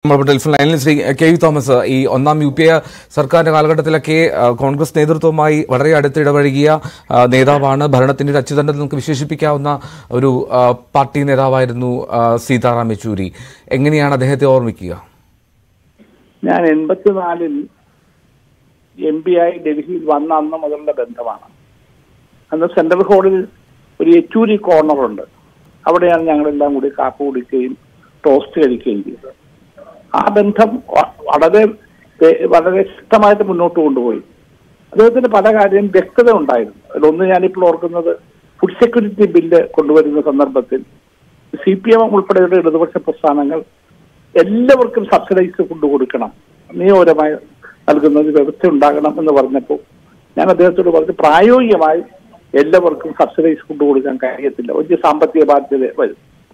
Telephone ലൈനിൽ Shri K V Thomas, ഈ ഒന്നാം UPA സർക്കാരിന്റെ കാലഘട്ടത്തിലൊക്കെ കോൺഗ്രസ് നേതൃത്വവുമായി വളരെ അടുത്ത് ഇടപഴകിയ നേതാവാണ്. ഭരണത്തിന്റെ ഒരു അച്യുതണ്ഡൻ നമുക്ക് വിശേഷിപ്പിക്കാവുന്ന ഒരു പാർട്ടി നേതാവായിരുന്നു സീതാറാം യെച്ചൂരി. എങ്ങനെയാണ് അദ്ദേഹത്തെ ഓർമ്മിക്കുക? ഞാൻ 84-ൽ MP ആയി ഡൽഹിയിൽ വന്ന അന്ന് മുതലുള്ള ബന്ധമാണ്. അന്ന് സെൻട്രൽ ഹാളിൽ ഒരു യെച്ചൂരി കോർണറുണ്ട്. അവിടെയാണ് ഞങ്ങളെല്ലാം കൂടി കാപ്പി കുടിക്കുകയും ടോസ്റ്റ് കഴിക്കുകയും ചെയ്തത്. ആ ബന്ധം വളരെ വളരെ ശക്തമായിട്ട് മുന്നോട്ട് കൊണ്ടുപോയി. അദ്ദേഹത്തിന് പല കാര്യം വ്യക്തത ഉണ്ടായിരുന്നു. അതിലൊന്ന് ഞാനിപ്പോൾ ഓർക്കുന്നത്, ഫുഡ് സെക്യൂരിറ്റി ബില്ല് കൊണ്ടുവരുന്ന സന്ദർഭത്തിൽ CPM ഉൾപ്പെടെയുള്ള ഇടതുപക്ഷ പ്രസ്ഥാനങ്ങൾ എല്ലാവർക്കും സബ്സിഡൈസ് കൊണ്ടുകൊടുക്കണം, നിയമപരമായി നൽകുന്നത് വ്യവസ്ഥ ഉണ്ടാകണം എന്ന് പറഞ്ഞപ്പോൾ ഞാൻ അദ്ദേഹത്തോട് പറഞ്ഞു, പ്രായോഗികമായി എല്ലാവർക്കും സബ്സിഡൈസ് കൊണ്ടുകൊടുക്കാൻ കഴിയത്തില്ല, വലിയ സാമ്പത്തിക ബാധ്യത വരും.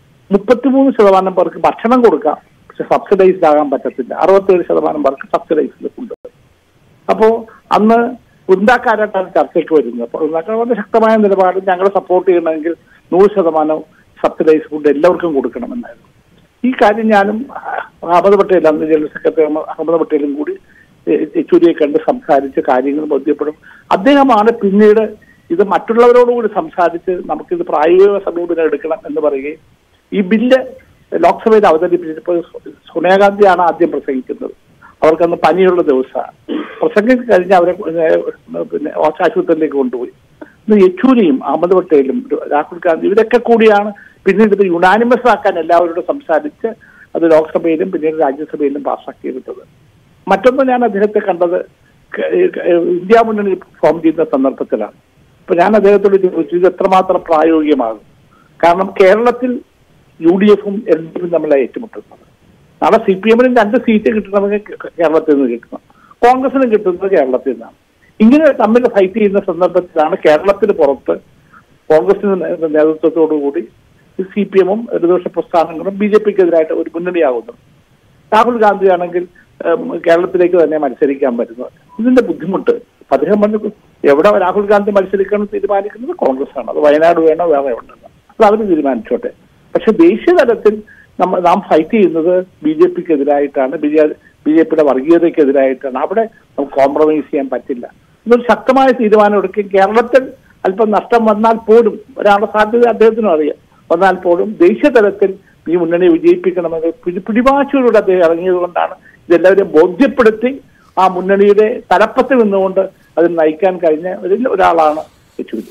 33% പേർക്ക് ഭക്ഷണം കൊടുക്കാം, പക്ഷെ സബ്സിഡൈസ്ഡ് ആകാൻ പറ്റത്തില്ല. 67% പേർക്ക് സബ്സിഡൈസ്ഡ് കൊണ്ടുവരും. അപ്പോൾ അന്ന് വൃന്ദാക്കാരായിട്ടാണ് ചർച്ചയ്ക്ക് വരുന്നത്. അപ്പോൾ വൃന്ദാക്കാരുടെ ശക്തമായ നിലപാട് ഞങ്ങളെ സപ്പോർട്ട് ചെയ്യണമെങ്കിൽ 100% സബ്സിഡൈസ് ഫുഡ് എല്ലാവർക്കും കൊടുക്കണമെന്നായിരുന്നു. ഈ കാര്യം ഞാനും അഹമ്മദ് പട്ടേൽ, അന്ന് ജനറൽ സെക്രട്ടറി അഹമ്മദ് പട്ടേലും കൂടി യെച്ചൂരിയെ കണ്ട് സംസാരിച്ച് കാര്യങ്ങൾ ബോധ്യപ്പെടും. അദ്ദേഹമാണ് പിന്നീട് ഇത് മറ്റുള്ളവരോടുകൂടി സംസാരിച്ച് നമുക്കിത് പ്രായോഗിക സമീപനം എടുക്കണം എന്ന് പറയുകയും ഈ ബില്ല് ലോക്സഭയിൽ അവതരിപ്പിച്ചപ്പോൾ സോണിയാഗാന്ധിയാണ് ആദ്യം പ്രസംഗിക്കുന്നത്. അവർക്കന്ന് പനിയുള്ള ദിവസമാണ്. പ്രസംഗം കഴിഞ്ഞ് അവരെ പിന്നെ ആശുപത്രിയിലേക്ക് കൊണ്ടുപോയി. ഇന്ന് യെച്ചൂരിയും അഹമ്മദ് പട്ടേലും രാഹുൽ ഗാന്ധി ഇവരൊക്കെ കൂടിയാണ് പിന്നീട് ഇത് യുണാനിമസ് ആക്കാൻ എല്ലാവരോടും സംസാരിച്ച് അത് ലോക്സഭയിലും പിന്നീട് രാജ്യസഭയിലും പാസ്സാക്കിയെടുത്തത്. മറ്റൊന്ന് ഞാൻ അദ്ദേഹത്തെ കണ്ടത് ഇന്ത്യ മുന്നണി ഫോം ചെയ്യുന്ന സന്ദർഭത്തിലാണ്. അപ്പൊ ഞാൻ അദ്ദേഹത്തോട് ചോദിച്ചു, ഇത് എത്രമാത്രം പ്രായോഗികമാകും? കാരണം കേരളത്തിൽ UDF-ഉം LDF-ഉം തമ്മിലാണ് ഏറ്റുമുട്ടുന്നത്. നാളെ CPM-നും 2 സീറ്റ് കിട്ടണമെങ്കിൽ കേരളത്തിൽ നിന്ന് കിട്ടണം, കോൺഗ്രസിനും കിട്ടുന്നത് കേരളത്തിൽ നിന്നാണ്. ഇങ്ങനെ തമ്മിൽ ഫൈറ്റ് ചെയ്യുന്ന സന്ദർഭത്തിലാണ് കേരളത്തിന് പുറത്ത് കോൺഗ്രസിന്റെ നേതൃത്വത്തോടുകൂടി CPM-ഉം ഇടതുപക്ഷ പ്രസ്ഥാനങ്ങളും BJP-ക്കെതിരായിട്ട് ഒരു മുന്നണിയാകുന്നത്. രാഹുൽ ഗാന്ധി ആണെങ്കിൽ കേരളത്തിലേക്ക് തന്നെ മത്സരിക്കാൻ പറ്റുന്നത്. ഇതിന്റെ ബുദ്ധിമുട്ട് അദ്ദേഹം പറഞ്ഞു, എവിടെ രാഹുൽ ഗാന്ധി മത്സരിക്കണം തീരുമാനിക്കുന്നത് കോൺഗ്രസ് ആണ്. അത് വയനാട് വേണോ വേറെ ഉണ്ടെന്ന് അത് അവർ തീരുമാനിച്ചോട്ടെ. പക്ഷെ ദേശീയ തലത്തിൽ നാം ഫൈറ്റ് ചെയ്യുന്നത് BJP-ക്കെതിരായിട്ടാണ്, BJP-യുടെ വർഗീയതയ്ക്കെതിരായിട്ടാണ്. അവിടെ നമുക്ക് കോംപ്രമൈസ് ചെയ്യാൻ പറ്റില്ല. ഇതൊരു ശക്തമായ തീരുമാനം എടുക്കുകയും കേരളത്തിൽ അല്പം നഷ്ടം വന്നാൽ പോലും, ഒരാളുടെ സാധ്യത അദ്ദേഹത്തിനും അറിയാം, വന്നാൽ പോലും ദേശീയ തലത്തിൽ ഈ മുന്നണി വിജയിപ്പിക്കണമെന്ന് പിടിവാശിയോടെ അദ്ദേഹം ഇറങ്ങിയത് കൊണ്ടാണ് ഇതെല്ലാവരെയും ബോധ്യപ്പെടുത്തി ആ മുന്നണിയുടെ തലപ്പത്തിൽ നിന്നുകൊണ്ട് അതിൽ നയിക്കാൻ കഴിഞ്ഞ ഒരാളാണ് Yechury.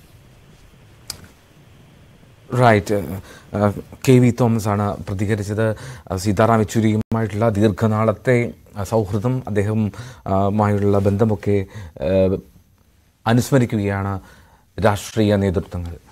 Right. K V Thomas ആണ് പ്രതികരിച്ചത്. സീതാറാം യെച്ചൂരിയുമായിട്ടുള്ള ദീർഘനാളത്തെ സൗഹൃദം, അദ്ദേഹവുമായുള്ള ബന്ധമൊക്കെ അനുസ്മരിക്കുകയാണ് രാഷ്ട്രീയ നേതൃത്വങ്ങൾ.